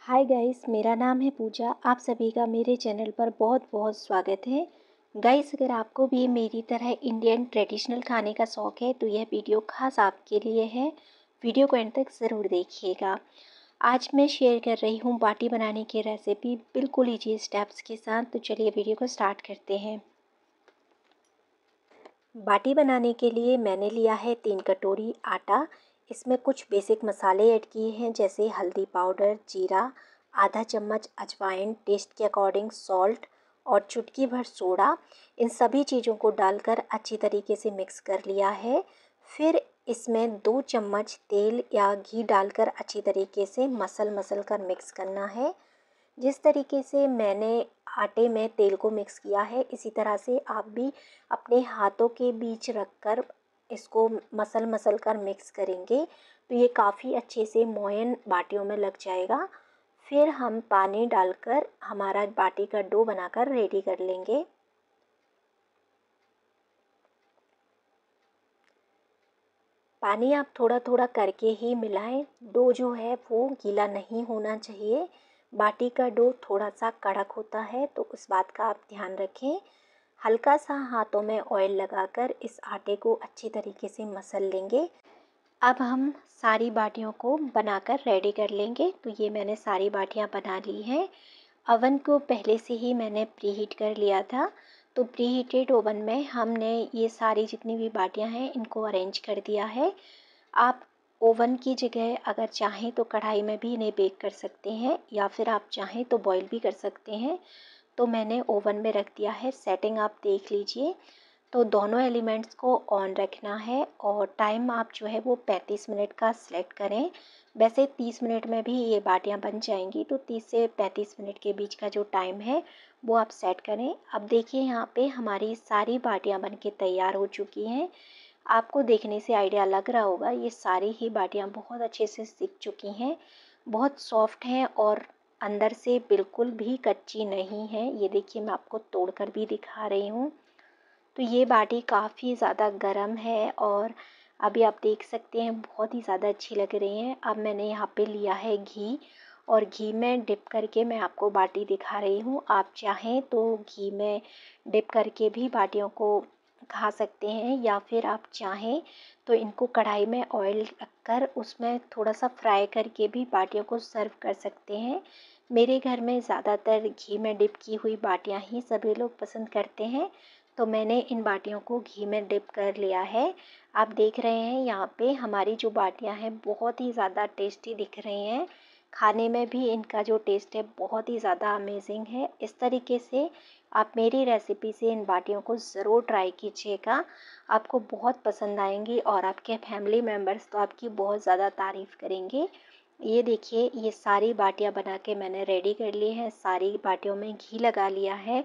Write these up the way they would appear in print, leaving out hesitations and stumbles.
Hi guys, मेरा नाम है पूजा। आप सभी का मेरे चैनल पर बहुत बहुत स्वागत है। गाइस, अगर आपको भी मेरी तरह इंडियन ट्रेडिशनल खाने का शौक़ है तो यह वीडियो खास आपके लिए है। वीडियो को एंड तक ज़रूर देखिएगा। आज मैं शेयर कर रही हूँ बाटी बनाने की रेसिपी बिल्कुल ईजी स्टेप्स के साथ। तो चलिए वीडियो को स्टार्ट करते हैं। बाटी बनाने के लिए मैंने लिया है 3 कटोरी आटा। इसमें कुछ बेसिक मसाले ऐड किए हैं, जैसे हल्दी पाउडर, जीरा, आधा चम्मच अजवाइन, टेस्ट के अकॉर्डिंग सॉल्ट और चुटकी भर सोडा। इन सभी चीज़ों को डालकर अच्छी तरीके से मिक्स कर लिया है। फिर इसमें 2 चम्मच तेल या घी डालकर अच्छी तरीके से मसल कर मिक्स करना है। जिस तरीके से मैंने आटे में तेल को मिक्स किया है, इसी तरह से आप भी अपने हाथों के बीच रखकर इसको मसल कर मिक्स करेंगे तो ये काफ़ी अच्छे से मोयन बाटियों में लग जाएगा। फिर हम पानी डालकर हमारा बाटी का डो बनाकर रेडी कर लेंगे। पानी आप थोड़ा थोड़ा करके ही मिलाएं। डो जो है वो गीला नहीं होना चाहिए। बाटी का डो थोड़ा सा कड़क होता है तो उस बात का आप ध्यान रखें। हल्का सा हाथों में ऑयल लगाकर इस आटे को अच्छी तरीके से मसल लेंगे। अब हम सारी बाटियों को बनाकर रेडी कर लेंगे। तो ये मैंने सारी बाटियां बना ली हैं। ओवन को पहले से ही मैंने प्रीहीट कर लिया था। तो प्रीहीटेड ओवन में हमने ये सारी जितनी भी बाटियां हैं इनको अरेंज कर दिया है। आप ओवन की जगह अगर चाहें तो कढ़ाई में भी इन्हें बेक कर सकते हैं, या फिर आप चाहें तो बॉईल भी कर सकते हैं। तो मैंने ओवन में रख दिया है। सेटिंग आप देख लीजिए। तो दोनों एलिमेंट्स को ऑन रखना है और टाइम आप जो है वो 35 मिनट का सिलेक्ट करें। वैसे 30 मिनट में भी ये बाटियां बन जाएंगी, तो 30 से 35 मिनट के बीच का जो टाइम है वो आप सेट करें। अब देखिए यहाँ पे हमारी सारी बाटियां बन के तैयार हो चुकी हैं। आपको देखने से आइडिया लग रहा होगा, ये सारी ही बाटियां बहुत अच्छे से सिक चुकी हैं, बहुत सॉफ्ट हैं और अंदर से बिल्कुल भी कच्ची नहीं है। ये देखिए, मैं आपको तोड़कर भी दिखा रही हूँ। तो ये बाटी काफ़ी ज़्यादा गर्म है और अभी आप देख सकते हैं बहुत ही ज़्यादा अच्छी लग रही हैं। अब मैंने यहाँ पे लिया है घी और घी में डिप करके मैं आपको बाटी दिखा रही हूँ। आप चाहें तो घी में डिप करके भी बाटियों को खा सकते हैं, या फिर आप चाहें तो इनको कढ़ाई में ऑयल रखकर उसमें थोड़ा सा फ्राई करके भी बाटियों को सर्व कर सकते हैं। मेरे घर में ज़्यादातर घी में डिप की हुई बाटियां ही सभी लोग पसंद करते हैं, तो मैंने इन बाटियों को घी में डिप कर लिया है। आप देख रहे हैं यहाँ पे हमारी जो बाटियां हैं बहुत ही ज़्यादा टेस्टी दिख रही हैं। खाने में भी इनका जो टेस्ट है बहुत ही ज़्यादा अमेजिंग है। इस तरीके से आप मेरी रेसिपी से इन बाटियों को ज़रूर ट्राई कीजिएगा। आपको बहुत पसंद आएंगी और आपके फैमिली मेम्बर्स तो आपकी बहुत ज़्यादा तारीफ़ करेंगे। ये देखिए, ये सारी बाटियां बना के मैंने रेडी कर ली हैं। सारी बाटियों में घी लगा लिया है।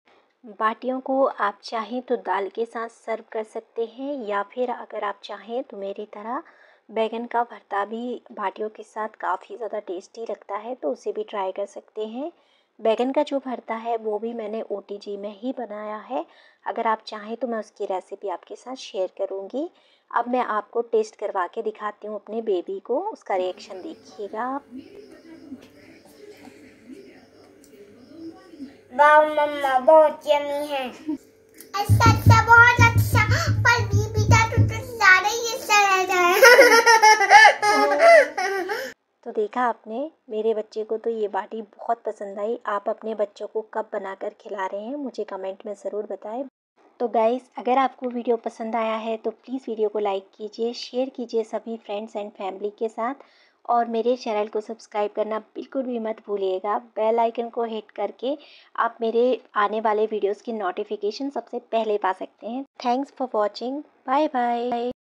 बाटियों को आप चाहें तो दाल के साथ सर्व कर सकते हैं, या फिर अगर आप चाहें तो मेरी तरह बैगन का भरता भी बाटियों के साथ काफ़ी ज़्यादा टेस्टी लगता है, तो उसे भी ट्राई कर सकते हैं। बैगन का जो भरता है वो भी मैंने ओटीजी में ही बनाया है। अगर आप चाहें तो मैं उसकी रेसिपी आपके साथ शेयर करूँगी। अब मैं आपको टेस्ट करवा के दिखाती हूँ अपने बेबी को, उसका रिएक्शन देखिएगा आप। वाह मम्मा, बहुत यम्मी है। अच्छा अच्छा, बहुत अच्छा। पर बीबी का तो ज़्यादा ही अच्छा लग रहा है। तो देखा आपने, मेरे बच्चे को तो ये बाटी बहुत पसंद आई। आप अपने बच्चों को कब बनाकर खिला रहे हैं मुझे कमेंट में ज़रूर बताएं। तो गाइस, अगर आपको वीडियो पसंद आया है तो प्लीज़ वीडियो को लाइक कीजिए, शेयर कीजिए सभी फ्रेंड्स एंड फैमिली के साथ, और मेरे चैनल को सब्सक्राइब करना बिल्कुल भी मत भूलिएगा। बेल आइकन को हिट करके आप मेरे आने वाले वीडियोस की नोटिफिकेशन सबसे पहले पा सकते हैं। Thanks for watching. Bye bye.